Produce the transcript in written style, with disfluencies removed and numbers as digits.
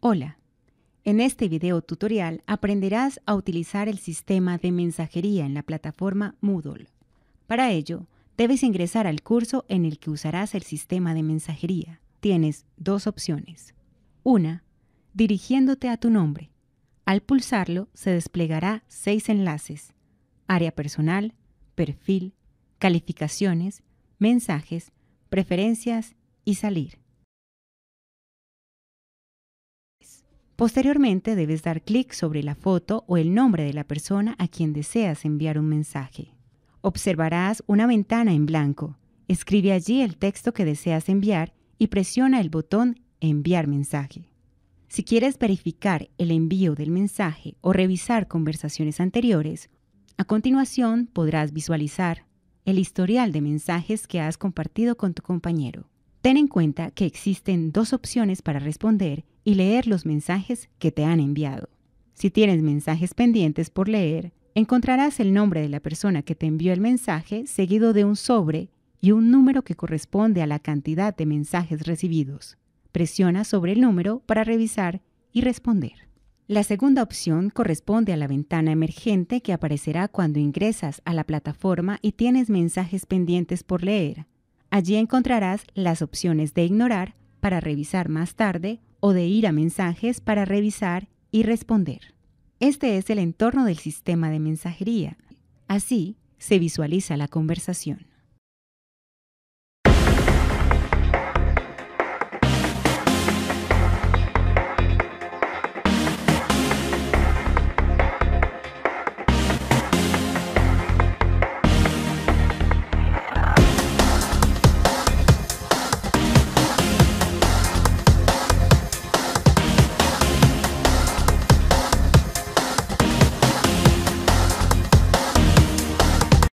Hola, en este video tutorial aprenderás a utilizar el sistema de mensajería en la plataforma Moodle. Para ello, debes ingresar al curso en el que usarás el sistema de mensajería. Tienes dos opciones. Una, dirigiéndote a tu nombre. Al pulsarlo, se desplegará 6 enlaces: área personal, perfil, calificaciones, mensajes, preferencias y salir. Posteriormente debes dar clic sobre la foto o el nombre de la persona a quien deseas enviar un mensaje. Observarás una ventana en blanco. Escribe allí el texto que deseas enviar y presiona el botón Enviar mensaje. Si quieres verificar el envío del mensaje o revisar conversaciones anteriores, a continuación podrás visualizar el historial de mensajes que has compartido con tu compañero. Ten en cuenta que existen dos opciones para responder y leer los mensajes que te han enviado. Si tienes mensajes pendientes por leer, encontrarás el nombre de la persona que te envió el mensaje seguido de un sobre y un número que corresponde a la cantidad de mensajes recibidos. Presiona sobre el número para revisar y responder. La segunda opción corresponde a la ventana emergente que aparecerá cuando ingresas a la plataforma y tienes mensajes pendientes por leer. Allí encontrarás las opciones de ignorar para revisar más tarde o de ir a mensajes para revisar y responder. Este es el entorno del sistema de mensajería. Así se visualiza la conversación.